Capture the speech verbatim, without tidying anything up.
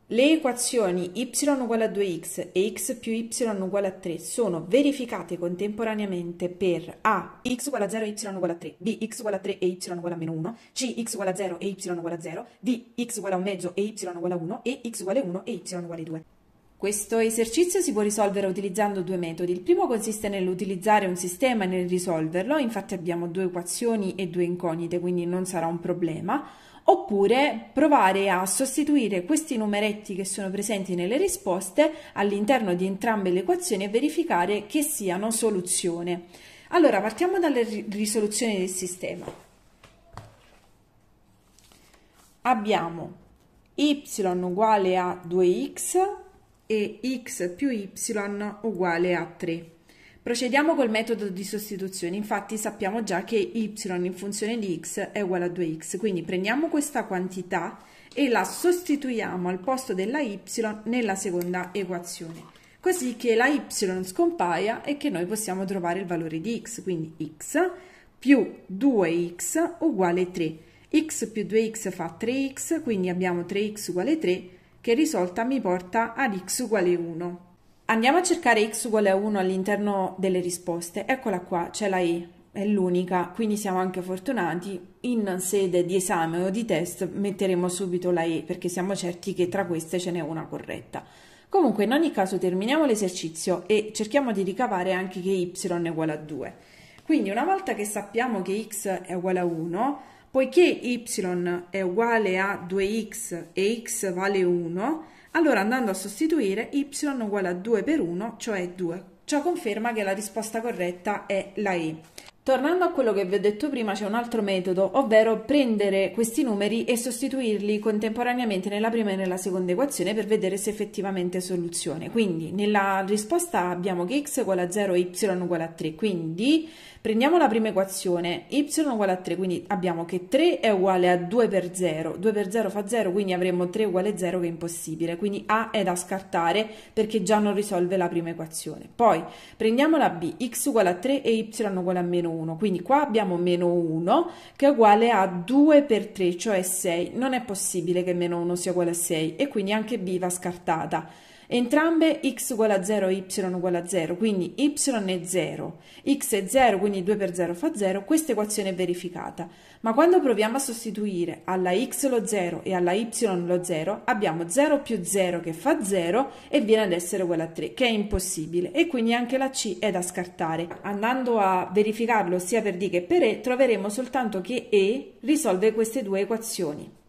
Le equazioni y uguale a due x e x più y uguale a tre sono verificate contemporaneamente per a x uguale a zero e y uguale a tre, b x uguale a tre e y uguale a meno uno, c x uguale a zero e y uguale a zero, d x uguale a un mezzo e y uguale a uno e x uguale a uno e y uguale a due. Questo esercizio si può risolvere utilizzando due metodi. Il primo consiste nell'utilizzare un sistema e nel risolverlo, infatti abbiamo due equazioni e due incognite, quindi non sarà un problema. Oppure provare a sostituire questi numeretti che sono presenti nelle risposte all'interno di entrambe le equazioni e verificare che siano soluzione. Allora, partiamo dalle risoluzioni del sistema. Abbiamo y uguale a due x e x più y uguale a tre. Procediamo col metodo di sostituzione, infatti sappiamo già che y in funzione di x è uguale a due x, quindi prendiamo questa quantità e la sostituiamo al posto della y nella seconda equazione, così che la y scompaia e che noi possiamo trovare il valore di x, quindi x più due x uguale tre. X più due x fa tre x, quindi abbiamo tre x uguale tre, che risolta mi porta ad x uguale uno. Andiamo a cercare x uguale a uno all'interno delle risposte. Eccola qua, c'è la E, è l'unica, quindi siamo anche fortunati. In sede di esame o di test metteremo subito la E, perché siamo certi che tra queste ce n'è una corretta. Comunque, in ogni caso, terminiamo l'esercizio e cerchiamo di ricavare anche che y è uguale a due. Quindi, una volta che sappiamo che x è uguale a uno, poiché y è uguale a due x e x vale uno, allora andando a sostituire y uguale a due per uno, cioè due. Ciò conferma che la risposta corretta è la E. Tornando a quello che vi ho detto prima, c'è un altro metodo, ovvero prendere questi numeri e sostituirli contemporaneamente nella prima e nella seconda equazione per vedere se effettivamente è soluzione. Quindi nella risposta abbiamo che x è uguale a zero e y uguale a tre, quindi prendiamo la prima equazione, y uguale a tre, quindi abbiamo che tre è uguale a due per zero, due per zero fa zero, quindi avremo tre uguale a zero che è impossibile, quindi A è da scartare perché già non risolve la prima equazione. Poi prendiamo la B, x uguale a tre e y uguale a meno uno, quindi qua abbiamo meno uno che è uguale a due per tre, cioè sei, non è possibile che meno uno sia uguale a sei e quindi anche B va scartata. Entrambe x uguale a zero e y uguale a zero, quindi y è zero, x è zero, quindi due per zero fa zero, questa equazione è verificata. Ma quando proviamo a sostituire alla x lo zero e alla y lo zero, abbiamo zero più zero che fa zero e viene ad essere uguale a tre, che è impossibile, e quindi anche la C è da scartare. Andando a verificarlo sia per D che per E, troveremo soltanto che E risolve queste due equazioni.